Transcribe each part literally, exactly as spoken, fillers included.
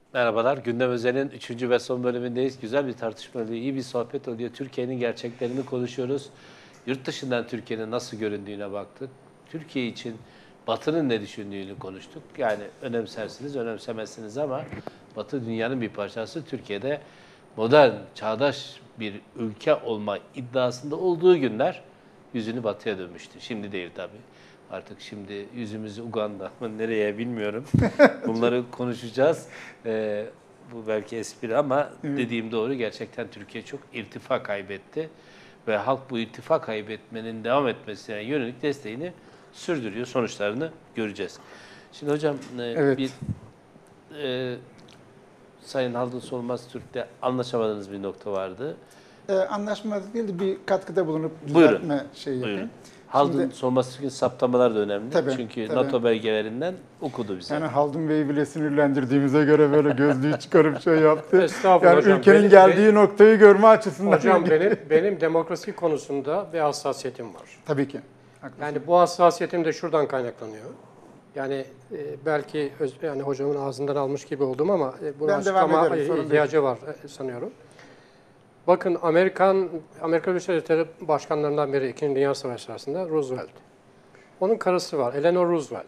Merhabalar. Gündem Özel'in üçüncü ve son bölümündeyiz. Güzel bir tartışma oluyor, iyi bir sohbet oluyor. Türkiye'nin gerçeklerini konuşuyoruz. Yurt dışından Türkiye'nin nasıl göründüğüne baktık. Türkiye için Batı'nın ne düşündüğünü konuştuk. Yani önemsersiniz, önemsemezsiniz ama Batı dünyanın bir parçası. Türkiye'de modern, çağdaş bir ülke olma iddiasında olduğu günler yüzünü Batı'ya dönmüştü. Şimdi değil tabii. Artık şimdi yüzümüzü Uganda mı nereye bilmiyorum. Bunları konuşacağız. Ee, bu belki espri ama Evet. dediğim doğru. Gerçekten Türkiye çok irtifa kaybetti. Ve halk bu irtifa kaybetmenin devam etmesine yönelik desteğini sürdürüyor. Sonuçlarını göreceğiz. Şimdi hocam e, Evet. bir e, Sayın Haldun Solmaz Türk'te anlaşamadığınız bir nokta vardı. Ee, anlaşmazlık değil de bir katkıda bulunup Buyurun. düzeltme şeyi yapayım. Buyurun. Haldun Şimdi- Solmaz Türk'ün saptamalar da önemli. Tabii, Çünkü tabii. NATO belgelerinden okudu bize. Yani Haldun Bey'i bile sinirlendirdiğimize göre böyle gözlüğü çıkarıp şey yaptı. Estağfurullah Yani hocam. ülkenin Benim- geldiği noktayı görme açısından. Hocam benim benim demokrasi konusunda bir hassasiyetim var. Tabii ki. Haklısın. Yani bu hassasiyetim de şuradan kaynaklanıyor. Yani e, belki öz, yani hocamın ağzından almış gibi oldum ama e, bunu Ben devam açıklama ederim, sorun ihtiyacı var e, sanıyorum. Bakın Amerikan Amerika Birleşik Devletleri başkanlarından biri İkinci Dünya Savaşı sırasında Roosevelt. Onun karısı var, Eleanor Roosevelt.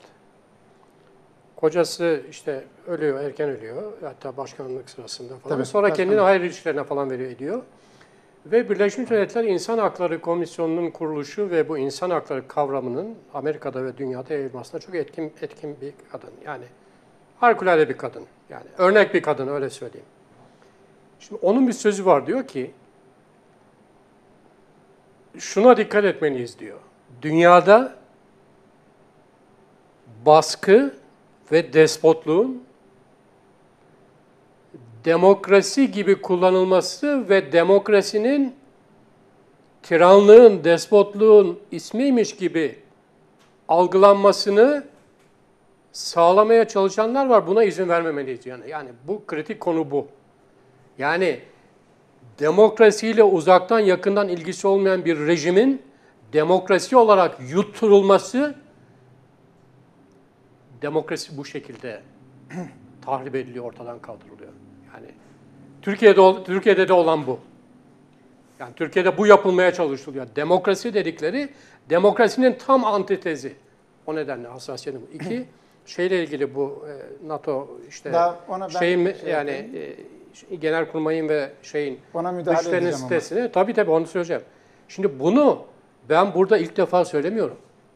Kocası işte ölüyor, erken ölüyor. Hatta başkanlık sırasında falan. Tabii, Sonra kendini başkanlık. hayır işlerine falan veriyor ediyor. Ve Birleşmiş Milletler İnsan Hakları Komisyonu'nun kuruluşu ve bu insan hakları kavramının Amerika'da ve dünyada yayılmasına çok etkin etkin bir kadın. Yani harikulade bir kadın. Yani örnek bir kadın öyle söyleyeyim. Şimdi onun bir sözü var diyor ki şuna dikkat etmeliyiz diyor. Dünyada baskı ve despotluğun demokrasi gibi kullanılması ve demokrasinin tiranlığın, despotluğun ismiymiş gibi algılanmasını sağlamaya çalışanlar var. Buna izin vermemeliyiz yani. Yani bu kritik konu bu. Yani demokrasiyle uzaktan yakından ilgisi olmayan bir rejimin demokrasi olarak yutturulması, demokrasi bu şekilde tahrip ediliyor, ortadan kaldırılıyor. Yani Türkiye'de Türkiye'de de olan bu. Yani Türkiye'de bu yapılmaya çalışılıyor. Demokrasi dedikleri demokrasinin tam antitezi. O nedenle hassasiyetim. İki, şeyle ilgili bu e, NATO işte Daha ona ben şeyin şey yani e, Genelkurmay'ın ve şeyin Ona müdahale güçlerinin edeceğim ama. sitesine tabii tabii onu söyleyeceğim. Şimdi bunu ben burada ilk defa söylemiyorum.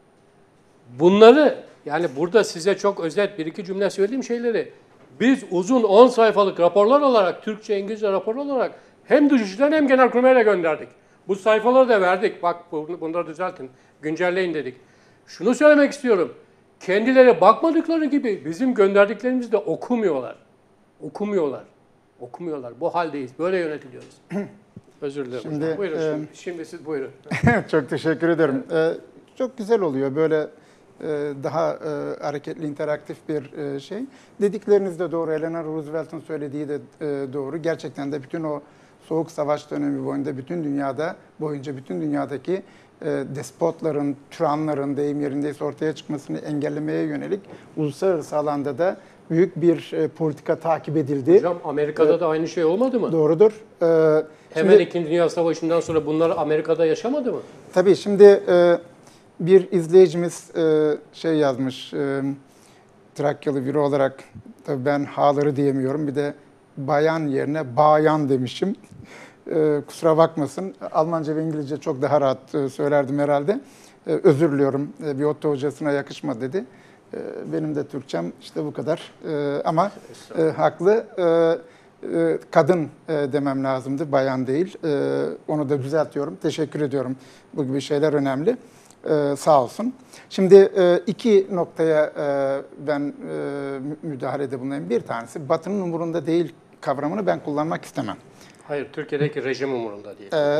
Bunları yani burada size çok özet bir iki cümle söylediğim şeyleri biz uzun on sayfalık raporlar olarak, Türkçe, İngilizce rapor olarak hem Dışişleri hem Genelkurmay'a gönderdik. Bu sayfaları da verdik. Bak bunları düzeltin, güncelleyin dedik. Şunu söylemek istiyorum. Kendileri bakmadıkları gibi bizim gönderdiklerimizi de okumuyorlar. Okumuyorlar. Okumuyorlar. Bu haldeyiz. Böyle yönetiliyoruz. Özür dilerim. Şimdi, hocam. Buyurun e, şimdi. Şimdi siz buyurun. Çok teşekkür ederim. Ee, çok güzel oluyor böyle e, daha e, hareketli, interaktif bir e, şey. Dedikleriniz de doğru. Eleanor Roosevelt'in söylediği de e, doğru. Gerçekten de bütün o Soğuk Savaş dönemi boyunca bütün dünyada, boyunca bütün dünyadaki e, despotların, tiranların deyim yerindeyse ortaya çıkmasını engellemeye yönelik uluslararası alanda da büyük bir e, politika takip edildi. Hocam Amerika'da da aynı şey olmadı mı? Doğrudur. Ee, Hemen şimdi- İkinci Dünya Savaşı'ndan sonra bunlar Amerika'da yaşamadı mı? Tabii şimdi e, bir izleyicimiz e, şey yazmış, e, Trakyalı biri olarak tabii ben haları diyemiyorum. Bir de bayan yerine bayan demişim. E, kusura bakmasın. Almanca ve İngilizce çok daha rahat e, söylerdim herhalde. E, özür diliyorum. E, bir ODTÜ hocasına yakışma dedi. E, benim de Türkçem işte bu kadar. E, ama e, haklı. E, e, kadın e, demem lazımdı, bayan değil. E, onu da düzeltiyorum. Teşekkür ediyorum. Bu gibi şeyler önemli. E, sağ olsun. Şimdi e, iki noktaya e, ben e, müdahalede bulunayım. Bir tanesi Batı'nın umurunda değil kavramını ben kullanmak istemem. Hayır, Türkiye'deki rejim umurunda değil. Ee,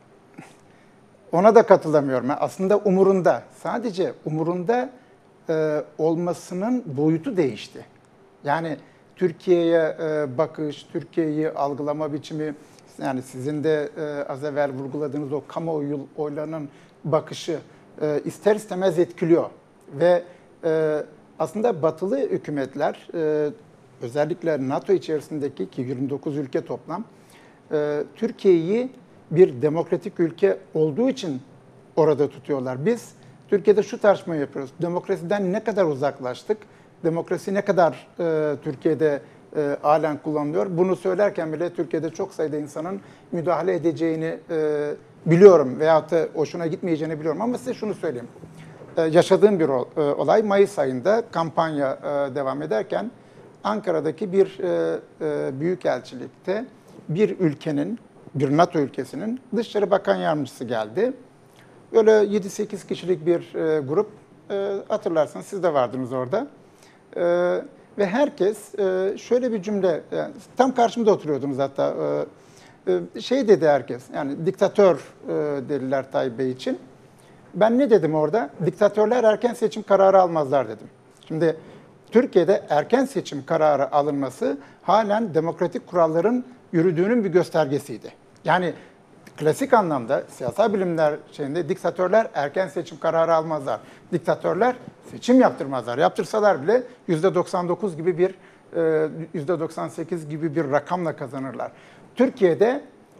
Ona da katılamıyorum. Aslında umurunda. Sadece umurunda e, olmasının boyutu değişti. Yani Türkiye'ye e, bakış, Türkiye'yi algılama biçimi, yani sizin de e, az evvel vurguladığınız o kamuoyu oylarının bakışı e, ister istemez etkiliyor. Ve e, aslında batılı hükümetler e, özellikle NATO içerisindeki ki yirmi dokuz ülke toplam e, Türkiye'yi bir demokratik ülke olduğu için orada tutuyorlar. Biz Türkiye'de şu tartışmayı yapıyoruz. Demokrasiden ne kadar uzaklaştık? Demokrasi ne kadar e, Türkiye'de e, halen kullanılıyor? Bunu söylerken bile Türkiye'de çok sayıda insanın müdahale edeceğini e, biliyorum veyahut da hoşuna gitmeyeceğini biliyorum. Ama size şunu söyleyeyim. E, yaşadığım bir o, e, olay Mayıs ayında kampanya e, devam ederken Ankara'daki bir e, e, büyükelçilikte bir ülkenin, bir NATO ülkesinin Dışişleri Bakan Yardımcısı geldi. Böyle yedi sekiz kişilik bir e, grup, e, hatırlarsanız siz de vardınız orada. E, ve herkes e, şöyle bir cümle, yani tam karşımda oturuyordunuz hatta, e, e, şey dedi herkes, yani diktatör e, dediler Tayyip Bey için. Ben ne dedim orada? Diktatörler erken seçim kararı almazlar dedim. Şimdi Türkiye'de erken seçim kararı alınması halen demokratik kuralların yürüdüğünün bir göstergesiydi. Yani klasik anlamda siyasal bilimler şeyinde diktatörler erken seçim kararı almazlar. Diktatörler seçim yaptırmazlar. Yaptırsalar bile yüzde doksan dokuz gibi bir, yüzde doksan sekiz gibi bir rakamla kazanırlar. Türkiye'de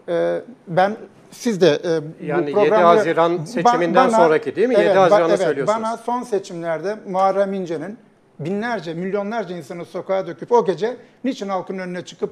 ben, siz de bu yani programı... yedi Haziran seçiminden bana, sonraki değil mi? Evet, yedi Haziran'ı evet, söylüyorsunuz. Bana son seçimlerde Muharrem İnce'nin binlerce, milyonlarca insanı sokağa döküp o gece niçin halkın önüne çıkıp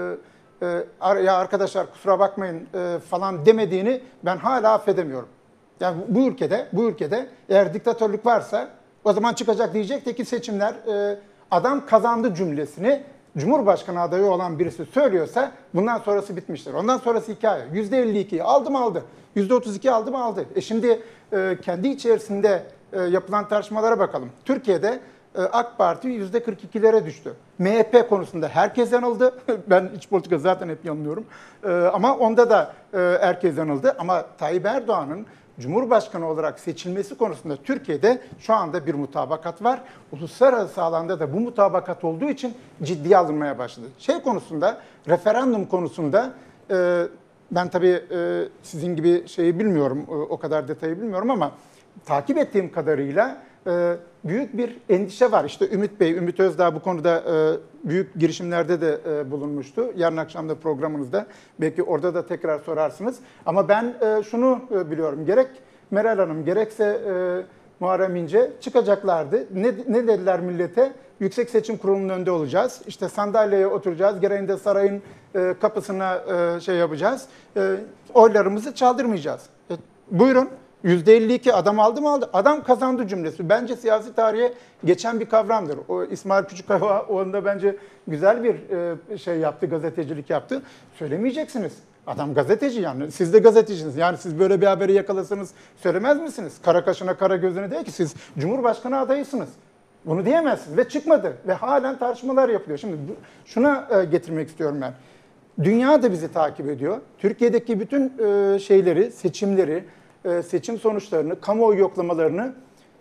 e, e, ya arkadaşlar kusura bakmayın e, falan demediğini ben hala affedemiyorum. Yani bu ülkede, bu ülkede eğer diktatörlük varsa o zaman çıkacak, diyecekti ki seçimler e, adam kazandı cümlesini Cumhurbaşkanı adayı olan birisi söylüyorsa bundan sonrası bitmiştir. Ondan sonrası hikaye. yüzde elli iki aldı mı aldı. yüzde otuz iki aldı mı aldı. E şimdi e, kendi içerisinde e, yapılan tartışmalara bakalım. Türkiye'de e, AK Parti yüzde kırk ikilere düştü. M H P konusunda herkes yanıldı. Ben iç politika zaten hep yanılıyorum. E, ama onda da e, herkes yanıldı. Ama Tayyip Erdoğan'ın Cumhurbaşkanı olarak seçilmesi konusunda Türkiye'de şu anda bir mutabakat var. Uluslararası alanda da bu mutabakat olduğu için ciddiye alınmaya başladı. Şey konusunda, referandum konusunda e, ben tabii e, sizin gibi şeyi bilmiyorum, e, o kadar detayı bilmiyorum ama takip ettiğim kadarıyla e, büyük bir endişe var. İşte Ümit Bey, Ümit Özdağ bu konuda e, büyük girişimlerde de e, bulunmuştu. Yarın akşam da programınızda belki orada da tekrar sorarsınız. Ama ben e, şunu e, biliyorum. Gerek Meral Hanım gerekse e, Muharrem İnce çıkacaklardı. Ne, ne dediler millete? Yüksek Seçim Kurulu'nun önünde olacağız. İşte sandalyeye oturacağız. Gereğinde sarayın e, kapısına e, şey yapacağız. E, oylarımızı çaldırmayacağız. E, buyurun. yüzde elli iki adam aldı mı aldı. Adam kazandı cümlesi. Bence siyasi tarihe geçen bir kavramdır. O İsmail Küçükkaya onda bence güzel bir e, şey yaptı, gazetecilik yaptı. Söylemeyeceksiniz. Adam gazeteci yani. Siz de gazetecisiniz. Yani siz böyle bir haberi yakalasanız söylemez misiniz? Kara kaşına kara gözüne değil ki siz Cumhurbaşkanı adayısınız. Bunu diyemezsiniz ve çıkmadı ve halen tartışmalar yapılıyor. Şimdi şuna e, getirmek istiyorum ben. Dünya da bizi takip ediyor. Türkiye'deki bütün e, şeyleri, seçimleri, seçim sonuçlarını, kamuoyu yoklamalarını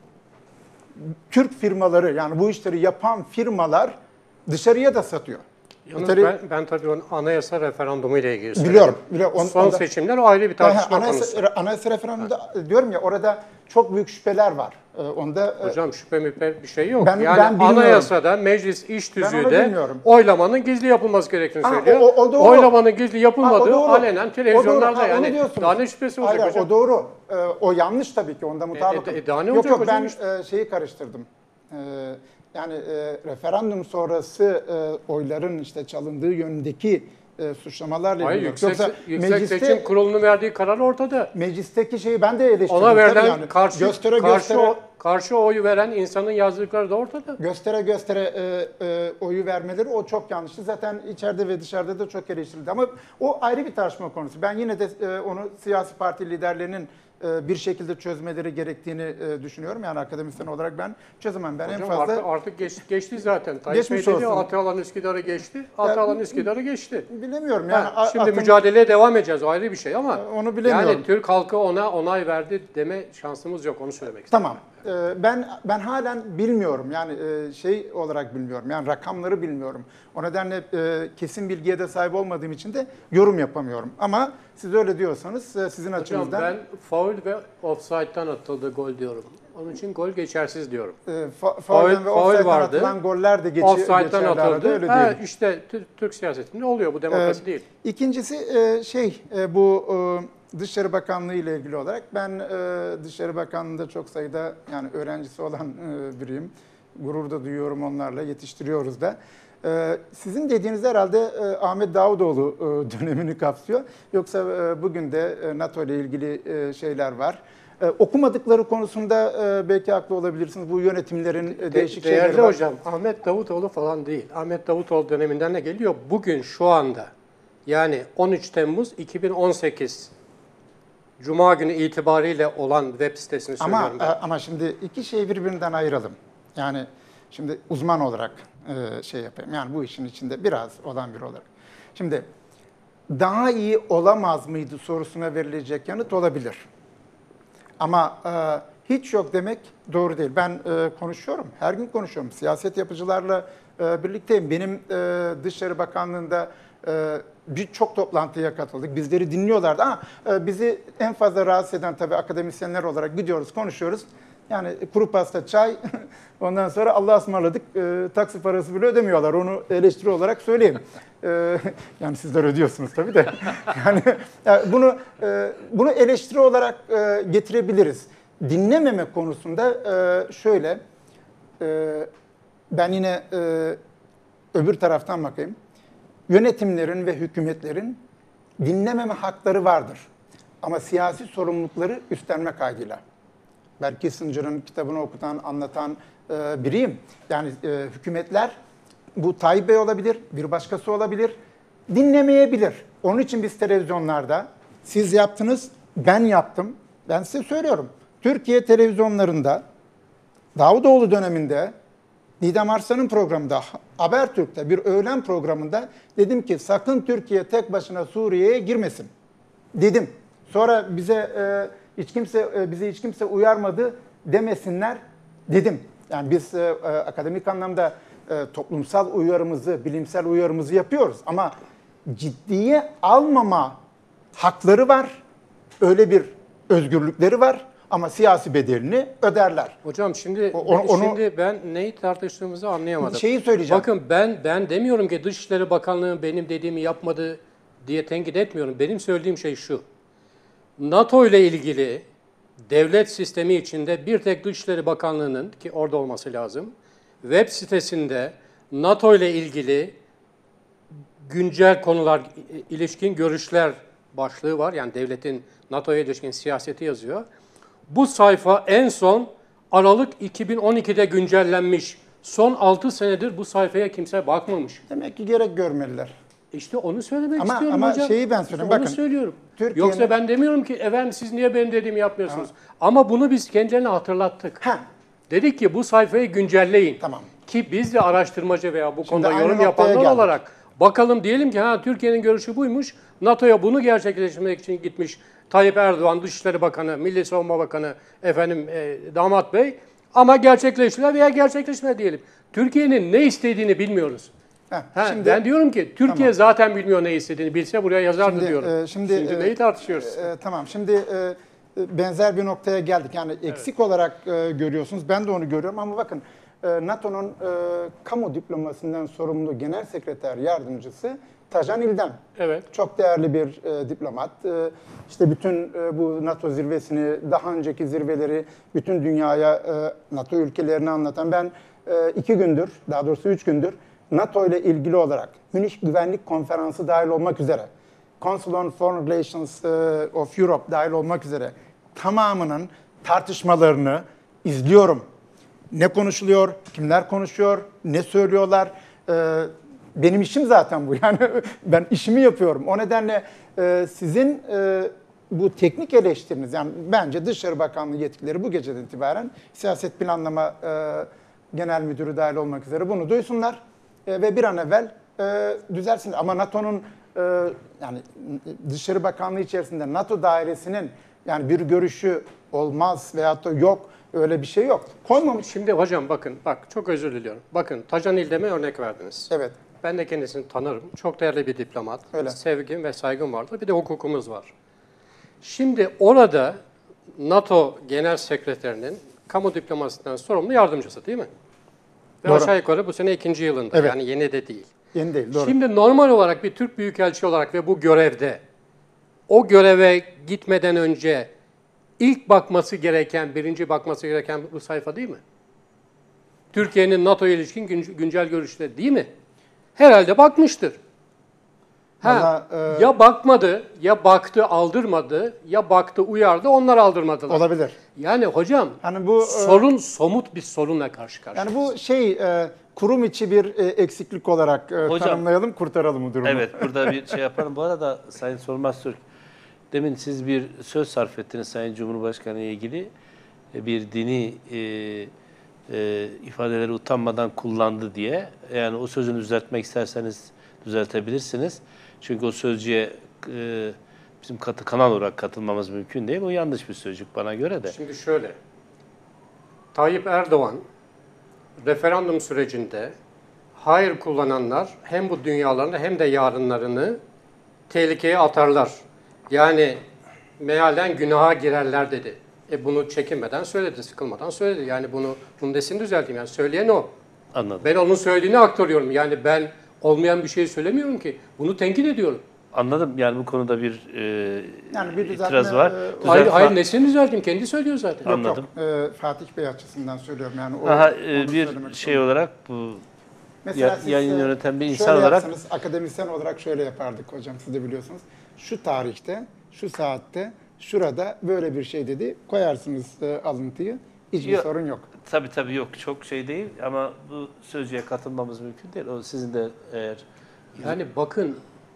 Türk firmaları, yani bu işleri yapan firmalar dışarıya da satıyor. Yalnız Tabii, ben, ben tabii onun anayasa referandumu ile ilgili söyledim. Biliyorum. biliyorum. On, Son onda, seçimler o ayrı bir tartışma anayasa, konusu. Anayasa referandumunda diyorum ya, orada çok büyük şüpheler var. Onda Hocam şüphe müphe bir şey yok. Ben- yani ben bilmiyorum. anayasada, meclis iş Ben onu tüzüğü de bilmiyorum. oylamanın gizli yapılması gerektiğini Ha, söylüyor. o- o- o doğru. Oylamanın gizli yapılmadığı Ha, o doğru. alenen O televizyonlarda doğru. Ha, onu yani. diyorsunuz. Daha ne şüphesi olacak Hayır, hocam? o doğru. Ee, o yanlış tabii ki, onda mutabıkım. e, e, daha ne yok olacak yok hocam ben işte? e, şeyi karıştırdım. Ee, yani e, referandum sonrası e, oyların işte çalındığı yönündeki e, suçlamalarla Hayır, ilgili. yüksek, Yoksa yüksek mecliste, Seçim Kurulu'nun verdiği karar ortada. meclisteki şeyi ben de eleştirdim. Ona tabii verilen yani. karşı, göstere karşı, göstere, o- karşı oyu veren insanın yazdıkları da ortada. göstere göstere e, e, oyu vermeleri o çok yanlıştı. Zaten içeride ve dışarıda da çok eleştirildi. Ama o ayrı bir tartışma konusu. Ben yine de e, onu siyasi parti liderlerinin e, bir şekilde çözmeleri gerektiğini e, düşünüyorum. Yani akademisyen olarak ben çözemem. Ben Hocam en fazla artık, artık geç, geçti zaten. Tayyip Bey Geçmiş dedi olsun. Atalan Üsküdar'ı geçti. Atalan Üsküdar'ı geçti. bilemiyorum. Yani Ha, şimdi atın- mücadeleye devam edeceğiz, o ayrı bir şey ama Onu bilemiyorum. yani Türk halkı ona onay verdi deme şansımız yok, onu söylemek istedim. Tamam. Ee, Ben ben halen bilmiyorum. Yani e, şey olarak bilmiyorum. Yani rakamları bilmiyorum. O nedenle e, kesin bilgiye de sahip olmadığım için de yorum yapamıyorum. Ama siz öyle diyorsanız e, sizin Hocam açınızdan ben faul ve offside'dan atıldı gol diyorum. Onun için gol geçersiz diyorum. E, fa- Faul- faulden ve faul offside'den vardı. atılan goller de geçi, Offside'dan geçerli arada, atıldı. öyle Ha, diyelim. işte Tür- Türk siyasetinde oluyor. Bu demokrasi Ee, değil. İkincisi e, şey e, bu e, Dışişleri Bakanlığı ile ilgili olarak ben e, Dışişleri Bakanlığı'nda çok sayıda yani öğrencisi olan e, biriyim. Gurur da duyuyorum onlarla, yetiştiriyoruz da. E, Sizin dediğiniz herhalde e, Ahmet Davutoğlu e, dönemini kapsıyor. Yoksa e, bugün de e, NATO ile ilgili e, şeyler var. E, Okumadıkları konusunda e, belki haklı olabilirsiniz. Bu yönetimlerin e, değişik De- Değerli şeyleri var. hocam, Ahmet Davutoğlu falan değil. Ahmet Davutoğlu döneminden ne geliyor? Bugün şu anda yani on üç Temmuz iki bin on sekiz Cuma günü itibariyle olan web sitesini Ama söylüyorum ben. e, ama şimdi iki şeyi birbirinden ayıralım. Yani şimdi uzman olarak e, şey yapayım. Yani bu işin içinde biraz olan biri olarak. Şimdi daha iyi olamaz mıydı sorusuna verilecek yanıt olabilir. Ama e, hiç yok demek doğru değil. Ben e, konuşuyorum, her gün konuşuyorum. Siyaset yapıcılarla e, birlikteyim. Benim e, Dışişleri Bakanlığı'nda e, birçok toplantıya katıldık. Bizleri dinliyorlardı ama e, bizi en fazla rahatsız eden tabii akademisyenler olarak gidiyoruz, konuşuyoruz. Yani kuru pasta, çay, ondan sonra Allah'a ısmarladık, e, taksi parası bile ödemiyorlar. Onu eleştiri olarak söyleyeyim. E, yani sizler ödüyorsunuz tabii de. Yani, yani bunu e, bunu eleştiri olarak e, getirebiliriz. Dinlememe konusunda e, şöyle, e, ben yine e, öbür taraftan bakayım. Yönetimlerin ve hükümetlerin dinlememe hakları vardır. Ama siyasi sorumlulukları üstlenme kaydıyla. Berk Kissinger'ın kitabını okutan, anlatan e, biriyim. Yani e, hükümetler, bu Tayyip Bey olabilir, bir başkası olabilir, dinlemeyebilir. Onun için biz televizyonlarda, siz yaptınız, ben yaptım. Ben size söylüyorum. Türkiye televizyonlarında, Davutoğlu döneminde, Didem Arslan'ın programında, Habertürk'te bir öğlen programında dedim ki sakın Türkiye tek başına Suriye'ye girmesin. Dedim. Sonra bize e, hiç kimse e, bizi hiç kimse uyarmadı demesinler dedim. Yani biz e, e, akademik anlamda e, toplumsal uyarımızı, bilimsel uyarımızı yapıyoruz ama ciddiye almama hakları var. Öyle bir özgürlükleri var ama siyasi bedelini öderler. Hocam şimdi O- onu- onu- şimdi ben neyi tartıştığımızı anlayamadım. Şeyi söyleyeceğim. Bakın ben ben demiyorum ki Dışişleri Bakanlığı benim dediğimi yapmadı diye tenkit etmiyorum. Benim söylediğim şey şu. NATO ile ilgili devlet sistemi içinde bir tek Dışişleri Bakanlığı'nın ki orada olması lazım. Web sitesinde NATO ile ilgili güncel konular ilişkin görüşler başlığı var. Yani devletin NATO'ya ilişkin siyaseti yazıyor. Bu sayfa en son Aralık iki bin on iki'de güncellenmiş. Son altı senedir bu sayfaya kimse bakmamış. Demek ki gerek görmeliler. İşte onu söylemek Ama- istiyorum ama hocam. şeyi ben İşte söyleyeyim, onu bakın, söylüyorum. Türkiye'nin- Yoksa ben demiyorum ki efendim siz niye benim dediğimi yapmıyorsunuz. Ama bunu biz kendilerine hatırlattık. Ha, Dedik ki bu sayfayı güncelleyin. Tamam. Ki biz de araştırmacı veya bu konuda aynı yorum noktaya yapanlar geldik. olarak bakalım diyelim ki ha Türkiye'nin görüşü buymuş. NATO'ya bunu gerçekleştirmek için gitmiş Tayyip Erdoğan, Dışişleri Bakanı, Milli Savunma Bakanı, efendim e, Damat Bey. Ama gerçekleştiler veya gerçekleşmedi diyelim. Türkiye'nin ne istediğini bilmiyoruz. heh, Ha, şimdi ben diyorum ki Türkiye Tamam. zaten bilmiyor ne istediğini. Bilse buraya yazardı Şimdi, diyorum. e, şimdi, Şimdi e, neyi tartışıyoruz? e, tamam. Şimdi e, benzer bir noktaya geldik. Yani eksik olarak e, görüyorsunuz. Ben de onu görüyorum ama bakın e, NATO'nun e, kamu diplomasisinden sorumlu Genel Sekreter Yardımcısı Tajan İldem. Evet. Çok değerli bir e, diplomat. E, işte bütün e, bu NATO zirvesini, daha önceki zirveleri bütün dünyaya, e, NATO ülkelerini anlatan ben e, iki gündür, daha doğrusu üç gündür NATO ile ilgili olarak Münih Güvenlik Konferansı dahil olmak üzere, Council on Foreign Relations e, of Europe dahil olmak üzere tamamının tartışmalarını izliyorum. Ne konuşuluyor, kimler konuşuyor, ne söylüyorlar. E, benim işim zaten bu. Yani ben işimi yapıyorum. O nedenle e, sizin e, bu teknik eleştiriniz, yani bence Dışişleri Bakanlığı yetkileri bu geceden itibaren siyaset planlama e, genel müdürü dahil olmak üzere bunu duysunlar e, ve bir an evvel e, düzelsinler. Ama NATO'nun e, yani Dışişleri Bakanlığı içerisinde NATO dairesinin yani bir görüşü olmaz veyahut da yok, öyle bir şey yok. Koymamış. Şimdi hocam bakın, bak çok özür diliyorum. Bakın Tajan İldem'e örnek verdiniz. Evet. Ben de kendisini tanırım. Çok değerli bir diplomat. Öyle. Sevgim ve saygım vardır. Bir de hukukumuz var. Şimdi orada NATO Genel Sekreterinin kamu diplomasisinden sorumlu yardımcısı değil mi? Ve Doğru. aşağı yukarı bu sene ikinci yılında. Evet. Yani yeni de değil. Yeni değil, doğru. Şimdi normal olarak bir Türk Büyükelçi olarak ve bu görevde o göreve gitmeden önce ilk bakması gereken, birinci bakması gereken bu sayfa değil mi? Türkiye'nin NATO'ya ilişkin gün- güncel görüşleri değil mi? Herhalde bakmıştır. Ha, Vallahi, e, ya bakmadı, ya baktı aldırmadı, ya baktı uyardı, onlar aldırmadılar. Olabilir. Yani hocam Hani bu e, sorun somut bir sorunla karşı karşıya. yani bu şey e, kurum içi bir e, eksiklik olarak e, Hocam- tanımlayalım, kurtaralım bu durumu. Evet, burada bir şey yapalım. Bu arada Sayın Solmaz Türk, demin siz bir söz sarf ettiniz Sayın Cumhurbaşkanı ile ilgili. E, Bir dini e, e, ifadeleri utanmadan kullandı diye. Yani o sözünü düzeltmek isterseniz düzeltebilirsiniz. Çünkü o sözcüğe e, bizim katı kanal olarak katılmamız mümkün değil. O yanlış bir sözcük bana göre de. Şimdi şöyle, Tayyip Erdoğan referandum sürecinde hayır kullananlar hem bu dünyalarını hem de yarınlarını tehlikeye atarlar. Yani mealen günaha girerler dedi. E bunu çekinmeden söyledi, sıkılmadan söyledi. Yani bunu bunu desin düzelteyim. Yani söyleyen o. Anladım. Ben onun söylediğini aktarıyorum. Yani ben olmayan bir şey söylemiyorum ki. Bunu tenkit ediyorum. Anladım. Yani bu konuda bir e, Yani bir itiraz düzeltme, var. e, Düzeltme- Hayır, hayır nesini düzelteyim? Kendi söylüyor zaten. Anladım. Yok, e, Fatih Bey açısından söylüyorum. Yani o, Daha onu e, söylemek bir istiyorum. şey olarak bu Mesela ya- siz, yayın e, yöneten bir insan şöyle olarak yapsanız, akademisyen olarak şöyle yapardık hocam, siz de biliyorsunuz. Şu tarihte, şu saatte, şurada böyle bir şey dedi. Koyarsınız e, alıntıyı. Hiçbir Yok. sorun yok. tabii tabii yok çok şey değil ama bu sözcüğe katılmamız mümkün değil. O sizin de eğer Yani bakın,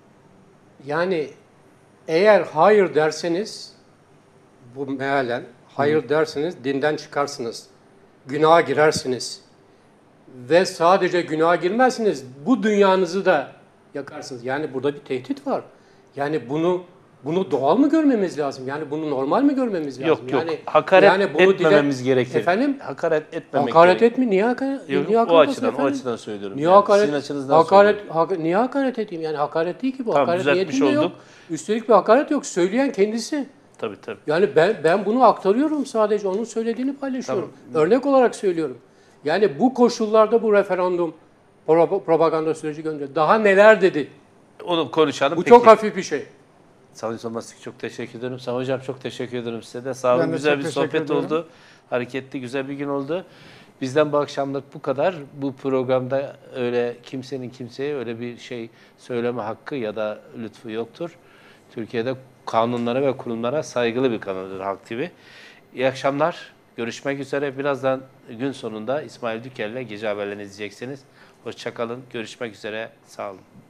yani eğer hayır derseniz, bu mealen hayır derseniz dinden çıkarsınız. Günaha girersiniz. Ve sadece günaha girmezsiniz, bu dünyanızı da yakarsınız. Yani burada bir tehdit var. Yani bunu bunu doğal mı görmemiz lazım? Yani bunu normal mi görmemiz lazım? yok yok yani, hakaret yani bunu etmememiz dile- gerekir. Efendim? Hakaret etmemek Hakaret gerekir. etme. Niye hakaret? Yok, niye o hakaret olsun açıdan o efendim? açıdan söylüyorum. Niye Yani hakaret? sizin açınızdan hakaret, söylüyorum. haka- niye hakaret edeyim? Yani hakaret değil ki bu. Tamam, hakaret düzeltmiş niyetim de yok. olduk. Üstelik bir hakaret yok. Söyleyen kendisi. Tabii tabii. Yani ben ben bunu aktarıyorum, sadece onun söylediğini paylaşıyorum. Örnek olarak söylüyorum. Yani bu koşullarda bu referandum pro- propaganda süreci gönderiyor. Daha neler dedi? Onu konuşalım. Bu Peki. çok hafif bir şey. Sayın Solmaz çok teşekkür ederim. Sayın Hocam çok teşekkür ederim size de. Sağ olun. Ben de Güzel çok bir teşekkür sohbet ediyorum. oldu. Hareketli, güzel bir gün oldu. Bizden bu akşamlık bu kadar. Bu programda öyle kimsenin kimseye öyle bir şey söyleme hakkı ya da lütfu yoktur. Türkiye'de kanunlara ve kurumlara saygılı bir kanaldır Halk T V. İyi akşamlar. Görüşmek üzere. Birazdan gün sonunda İsmail Dükel'le gece haberlerini izleyeceksiniz. Hoşça kalın. Görüşmek üzere. Sağ olun.